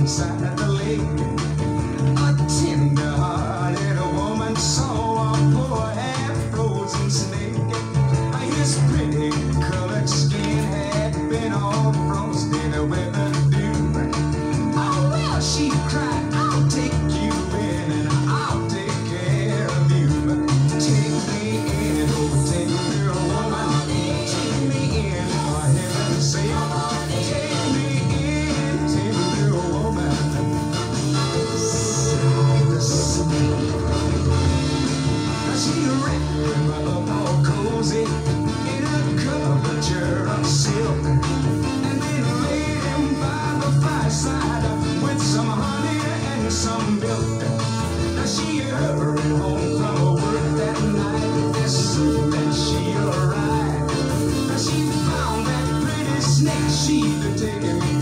alongside the lake. A tender-hearted woman saw a poor half-frozen snake. His pretty colored skin had been all frosted with the dew. Oh well, she cried, I'll take you in and I'll take care of you. Take me in, oh tender woman, take me in for heaven's sake. Take me in, tender woman, save the snake. She wrapped him up all cozy in a coverture of silk, and then laid him by the fireside with some honey and some milk. Now she hurried home from work that night as soon as she arrived. Now she found that pretty snake she'd taken